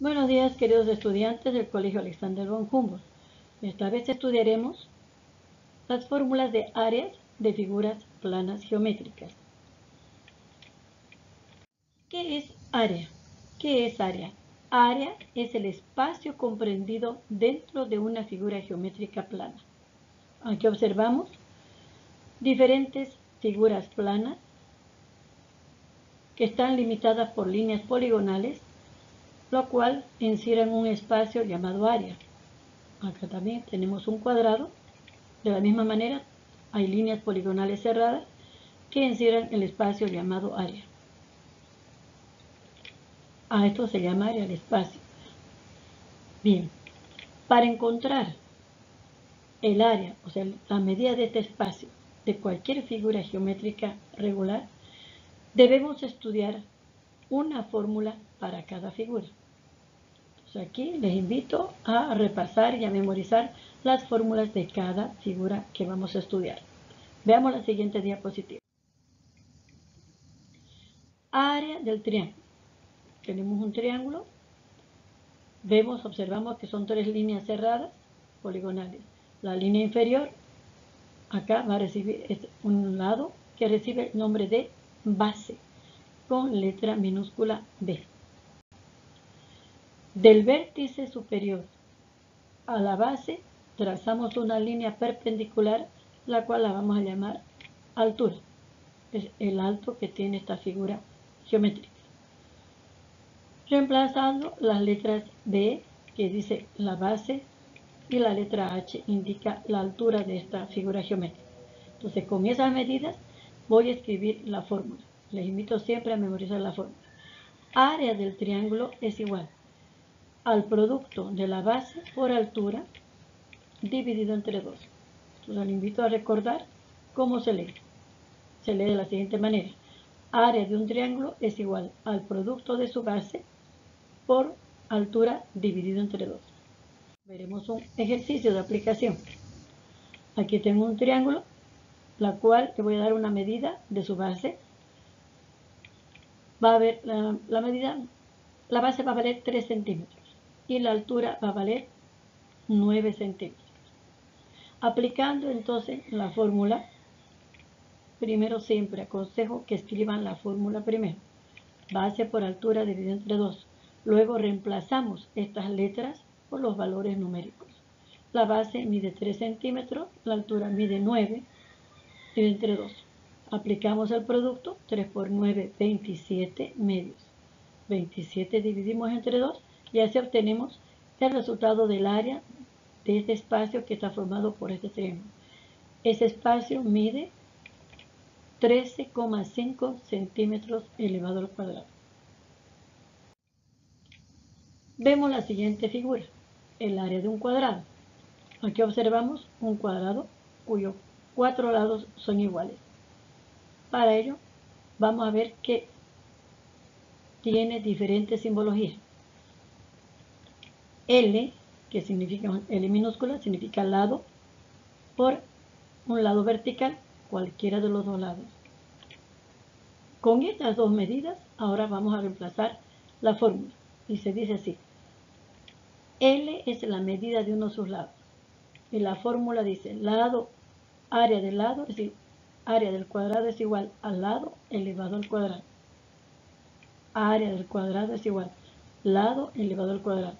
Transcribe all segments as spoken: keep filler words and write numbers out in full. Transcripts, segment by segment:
Buenos días, queridos estudiantes del Colegio Alexander von Humboldt. Esta vez estudiaremos las fórmulas de áreas de figuras planas geométricas. ¿Qué es área? ¿Qué es área? Área es el espacio comprendido dentro de una figura geométrica plana. Aquí observamos diferentes figuras planas que están limitadas por líneas poligonales, lo cual encierran un espacio llamado área. Acá también tenemos un cuadrado. De la misma manera, hay líneas poligonales cerradas que encierran el espacio llamado área. A esto se llama área el espacio. Bien, para encontrar el área, o sea, la medida de este espacio de cualquier figura geométrica regular, debemos estudiar una fórmula para cada figura. Entonces aquí les invito a repasar y a memorizar las fórmulas de cada figura que vamos a estudiar. Veamos la siguiente diapositiva. Área del triángulo. Tenemos un triángulo. Vemos, observamos que son tres líneas cerradas poligonales. La línea inferior, acá va a recibir un lado que recibe el nombre de base, con letra minúscula B. Del vértice superior a la base trazamos una línea perpendicular, la cual la vamos a llamar altura. Es el alto que tiene esta figura geométrica. Reemplazando las letras B, que dice la base, y la letra H indica la altura de esta figura geométrica. Entonces, con esas medidas voy a escribir la fórmula. Les invito siempre a memorizar la fórmula. Área del triángulo es igual al producto de la base por altura dividido entre dos. Entonces, les invito a recordar cómo se lee. Se lee de la siguiente manera. Área de un triángulo es igual al producto de su base por altura dividido entre dos. Veremos un ejercicio de aplicación. Aquí tengo un triángulo, la cual le voy a dar una medida de su base. Va a ver la, la medida, la base va a valer tres centímetros y la altura va a valer nueve centímetros. Aplicando entonces la fórmula, primero siempre aconsejo que escriban la fórmula primero. Base por altura dividido entre dos. Luego reemplazamos estas letras por los valores numéricos. La base mide tres centímetros, la altura mide nueve, y entre dos. Aplicamos el producto, tres por nueve, veintisiete medios. veintisiete dividimos entre dos y así obtenemos el resultado del área de este espacio que está formado por este triángulo. Ese espacio mide trece coma cinco centímetros elevado al cuadrado. Vemos la siguiente figura, el área de un cuadrado. Aquí observamos un cuadrado cuyos cuatro lados son iguales. Para ello, vamos a ver que tiene diferentes simbologías. L, que significa L minúscula, significa lado, por un lado vertical, cualquiera de los dos lados. Con estas dos medidas, ahora vamos a reemplazar la fórmula. Y se dice así. L es la medida de uno de sus lados. Y la fórmula dice, lado, área del lado, es decir, área del cuadrado es igual al lado elevado al cuadrado. Área del cuadrado es igual lado elevado al cuadrado.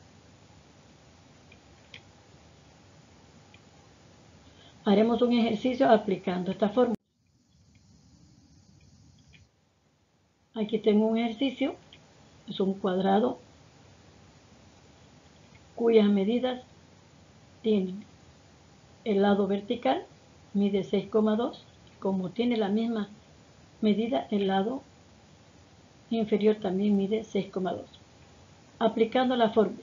Haremos un ejercicio aplicando esta fórmula. Aquí tengo un ejercicio, es un cuadrado cuyas medidas tienen el lado vertical, mide seis coma dos, como tiene la misma medida, el lado inferior también mide seis coma dos. Aplicando la fórmula,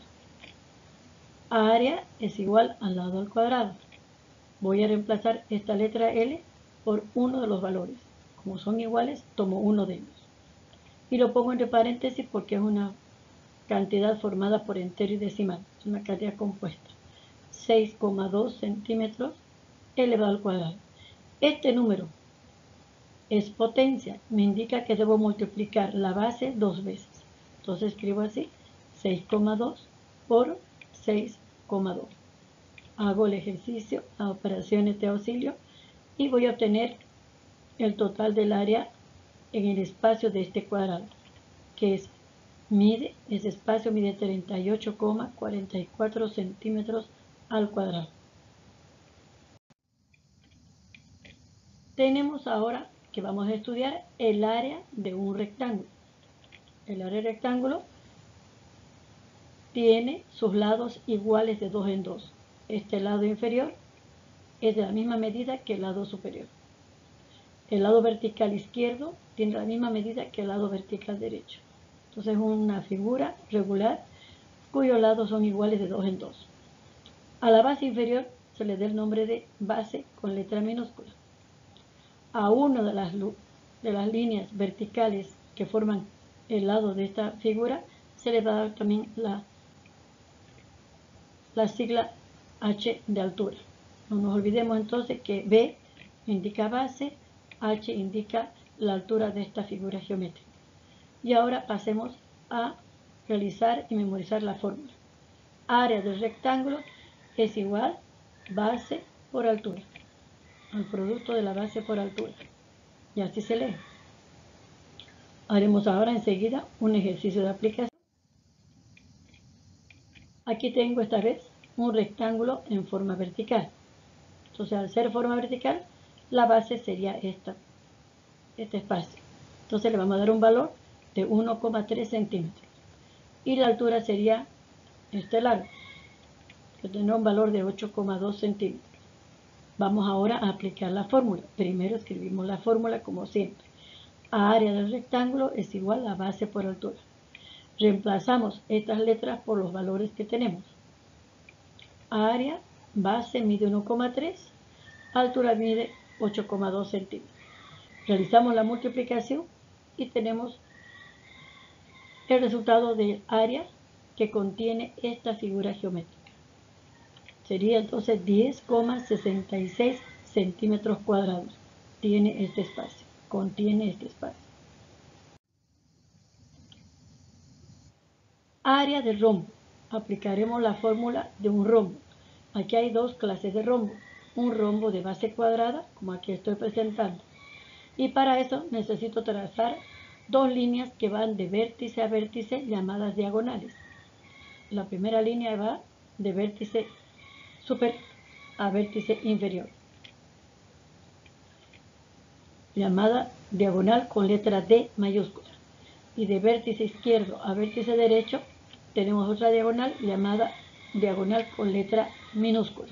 área es igual al lado al cuadrado. Voy a reemplazar esta letra L por uno de los valores. Como son iguales, tomo uno de ellos. Y lo pongo entre paréntesis porque es una cantidad formada por entero y decimal. Es una cantidad compuesta. seis coma dos centímetros elevado al cuadrado. Este número es potencia. Me indica que debo multiplicar la base dos veces. Entonces escribo así. seis coma dos por seis coma dos. Hago el ejercicio, las operaciones de auxilio y voy a obtener el total del área en el espacio de este cuadrado, que es, mide, ese espacio mide treinta y ocho coma cuarenta y cuatro centímetros al cuadrado. Tenemos ahora que vamos a estudiar el área de un rectángulo. El área del rectángulo tiene sus lados iguales de dos en dos. Este lado inferior es de la misma medida que el lado superior. El lado vertical izquierdo tiene la misma medida que el lado vertical derecho. Entonces es una figura regular cuyos lados son iguales de dos en dos. A la base inferior se le da el nombre de base con letra minúscula. A una de las, de las líneas verticales que forman el lado de esta figura se le va a dar también la, la sigla H de altura. No nos olvidemos entonces que B indica base, H indica la altura de esta figura geométrica. Y ahora pasemos a realizar y memorizar la fórmula. Área del rectángulo es igual base por altura, al producto de la base por altura. Y así se lee. Haremos ahora enseguida un ejercicio de aplicación. Aquí tengo esta vez un rectángulo en forma vertical. Entonces, al ser forma vertical, la base sería esta, este espacio. Entonces le vamos a dar un valor de uno coma tres centímetros. Y la altura sería este largo, que tendrá un valor de ocho coma dos centímetros. Vamos ahora a aplicar la fórmula. Primero escribimos la fórmula como siempre. Área del rectángulo es igual a base por altura. Reemplazamos estas letras por los valores que tenemos. Área, base mide uno coma tres, altura mide ocho coma dos centímetros. Realizamos la multiplicación y tenemos el resultado del área que contiene esta figura geométrica. Sería entonces diez coma sesenta y seis centímetros cuadrados. Tiene este espacio, contiene este espacio. Área del rombo. Aplicaremos la fórmula de un rombo. Aquí hay dos clases de rombo. Un rombo de base cuadrada, como aquí estoy presentando. Y para eso necesito trazar dos líneas que van de vértice a vértice llamadas diagonales. La primera línea va de vértice superior a vértice inferior, llamada diagonal con letra D mayúscula. Y de vértice izquierdo a vértice derecho tenemos otra diagonal llamada diagonal con letra minúscula.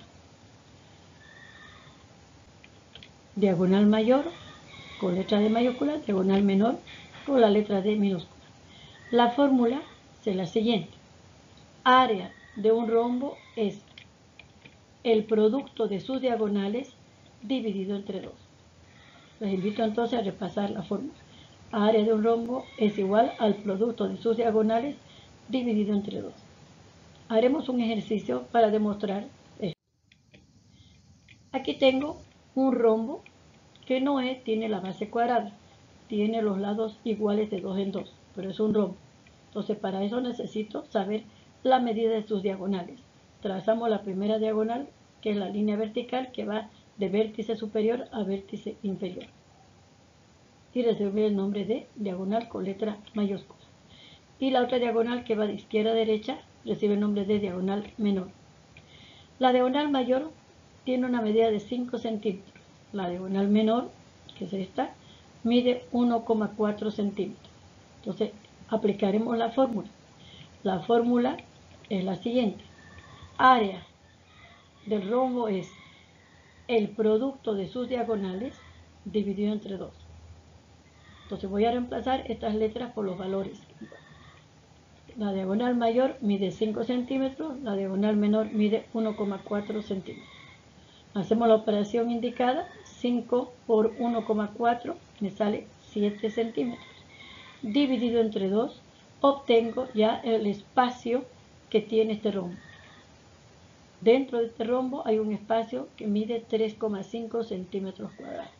Diagonal mayor con letra D mayúscula, diagonal menor con la letra D minúscula. La fórmula es la siguiente. Área de un rombo es el producto de sus diagonales dividido entre dos. Les invito entonces a repasar la fórmula. Área de un rombo es igual al producto de sus diagonales dividido entre dos. Haremos un ejercicio para demostrar esto. Aquí tengo un rombo que no es, tiene la base cuadrada, tiene los lados iguales de dos en dos, pero es un rombo. Entonces para eso necesito saber la medida de sus diagonales. Trazamos la primera diagonal, que es la línea vertical que va de vértice superior a vértice inferior. Y recibe el nombre de diagonal con letra mayúscula. Y la otra diagonal que va de izquierda a derecha recibe el nombre de diagonal menor. La diagonal mayor tiene una medida de cinco centímetros. La diagonal menor, que es esta, mide uno coma cuatro centímetros. Entonces aplicaremos la fórmula. La fórmula es la siguiente. Área del rombo es el producto de sus diagonales dividido entre dos. Entonces voy a reemplazar estas letras por los valores. La diagonal mayor mide cinco centímetros, la diagonal menor mide uno coma cuatro centímetros. Hacemos la operación indicada, cinco por uno coma cuatro me sale siete centímetros. Dividido entre dos, obtengo ya el espacio que tiene este rombo. Dentro de este rombo hay un espacio que mide tres coma cinco centímetros cuadrados.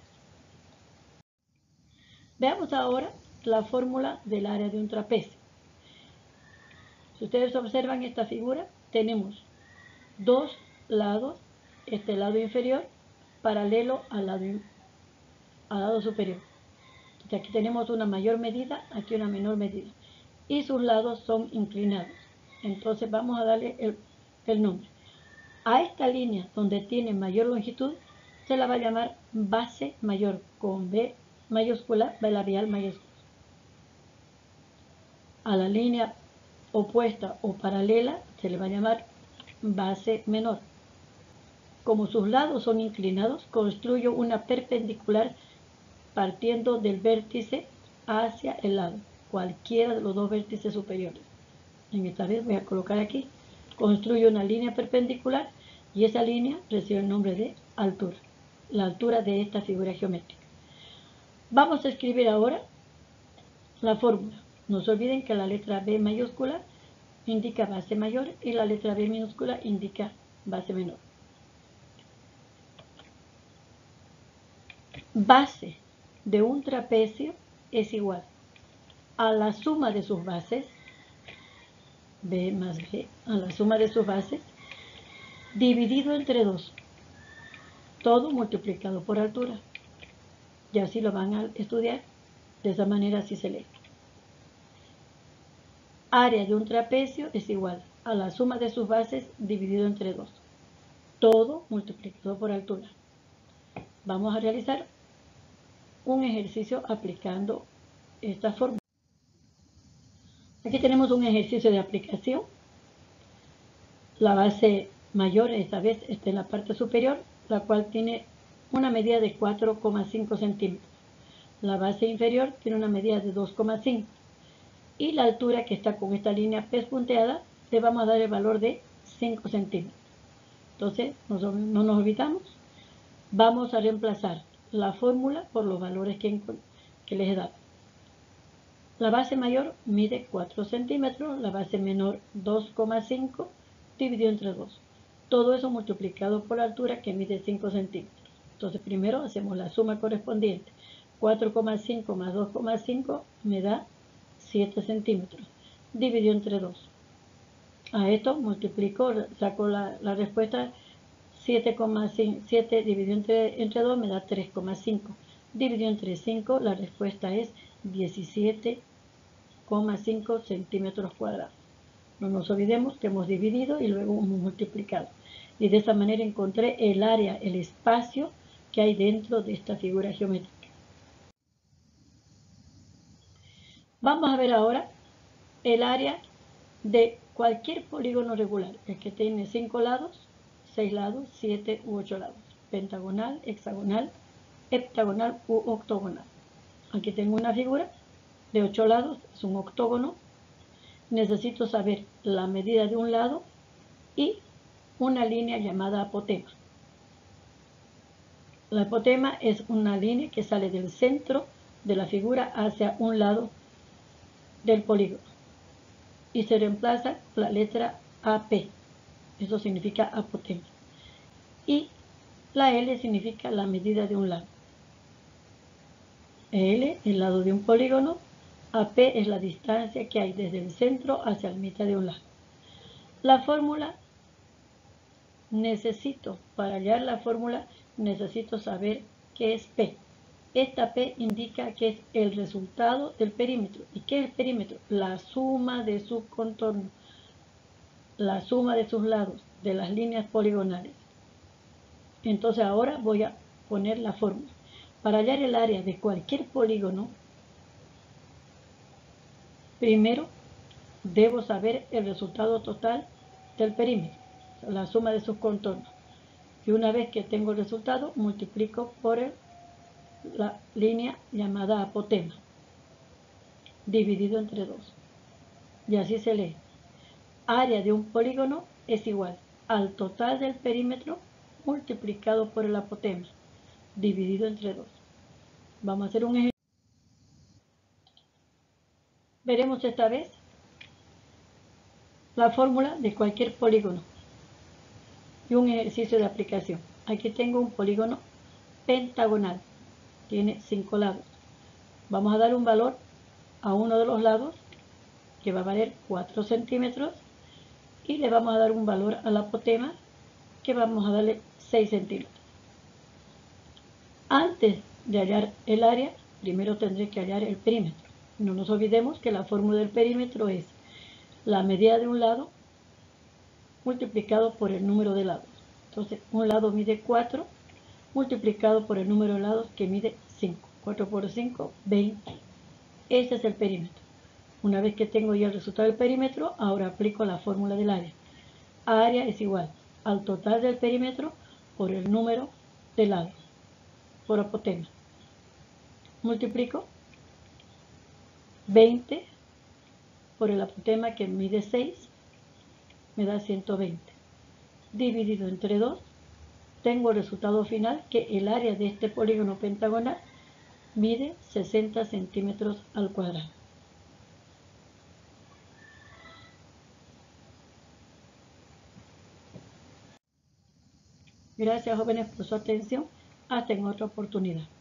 Veamos ahora la fórmula del área de un trapecio. Si ustedes observan esta figura, tenemos dos lados, este lado inferior paralelo al lado, al lado superior. Entonces aquí tenemos una mayor medida, aquí una menor medida. Y sus lados son inclinados. Entonces vamos a darle el, el nombre. A esta línea donde tiene mayor longitud se la va a llamar base mayor con B mayúscula, B labial mayúscula. A la línea opuesta o paralela se le va a llamar base menor. Como sus lados son inclinados, construyo una perpendicular partiendo del vértice hacia el lado, cualquiera de los dos vértices superiores. En esta vez voy a colocar aquí, construyo una línea perpendicular y esa línea recibe el nombre de altura, la altura de esta figura geométrica. Vamos a escribir ahora la fórmula. No se olviden que la letra B mayúscula indica base mayor y la letra B minúscula indica base menor. Base de un trapecio es igual a la suma de sus bases, B más B, a la suma de sus bases, dividido entre dos, todo multiplicado por altura. Y así lo van a estudiar, de esa manera así se lee. Área de un trapecio es igual a la suma de sus bases dividido entre dos, todo multiplicado por altura. Vamos a realizar un ejercicio aplicando esta fórmula. Aquí tenemos un ejercicio de aplicación. La base mayor esta vez está en la parte superior, la cual tiene una medida de cuatro coma cinco centímetros. La base inferior tiene una medida de dos coma cinco. Y la altura que está con esta línea pespunteada le vamos a dar el valor de cinco centímetros. Entonces, no nos olvidamos, vamos a reemplazar la fórmula por los valores que, que les he dado. La base mayor mide cuatro centímetros, la base menor dos coma cinco dividido entre dos. Todo eso multiplicado por la altura que mide cinco centímetros. Entonces primero hacemos la suma correspondiente. cuatro coma cinco más dos coma cinco me da siete centímetros, dividido entre dos. A esto multiplico, saco la, la respuesta, siete coma siete dividido entre, entre dos me da tres coma cinco. Dividido entre cinco, la respuesta es diecisiete coma cinco centímetros cuadrados. No nos olvidemos que hemos dividido y luego hemos multiplicado. Y de esa manera encontré el área, el espacio que hay dentro de esta figura geométrica. Vamos a ver ahora el área de cualquier polígono regular, el que tiene cinco lados, seis lados, siete u ocho lados, pentagonal, hexagonal, heptagonal u octogonal. Aquí tengo una figura de ocho lados, es un octógono. Necesito saber la medida de un lado y una línea llamada apotema. La apotema es una línea que sale del centro de la figura hacia un lado del polígono y se reemplaza la letra A P, eso significa apotema, y la L significa la medida de un lado. L, el lado de un polígono, A P es la distancia que hay desde el centro hacia la mitad de un lado. La fórmula, necesito, para hallar la fórmula, necesito saber qué es P. Esta P indica que es el resultado del perímetro. ¿Y qué es el perímetro? La suma de su contorno, la suma de sus lados, de las líneas poligonales. Entonces ahora voy a poner la fórmula. Para hallar el área de cualquier polígono, primero debo saber el resultado total del perímetro, la suma de sus contornos. Y una vez que tengo el resultado, multiplico por el la línea llamada apotema, dividido entre dos. Y así se lee. Área de un polígono es igual al total del perímetro multiplicado por el apotema, dividido entre dos. Vamos a hacer un ejemplo. Veremos esta vez la fórmula de cualquier polígono y un ejercicio de aplicación. Aquí tengo un polígono pentagonal. Tiene cinco lados. Vamos a dar un valor a uno de los lados, que va a valer cuatro centímetros, y le vamos a dar un valor al apotema que vamos a darle seis centímetros. Antes de hallar el área, primero tendré que hallar el perímetro. No nos olvidemos que la fórmula del perímetro es la medida de un lado multiplicado por el número de lados. Entonces, un lado mide cuatro, multiplicado por el número de lados que mide cinco. cuatro por cinco, veinte. Ese es el perímetro. Una vez que tengo ya el resultado del perímetro, ahora aplico la fórmula del área. Área es igual al total del perímetro por el número de lados, por apotema. Multiplico veinte por el apotema que mide seis, me da ciento veinte. Dividido entre dos, tengo el resultado final, que el área de este polígono pentagonal mide sesenta centímetros al cuadrado. Gracias, jóvenes, por su atención. Hasta en otra oportunidad.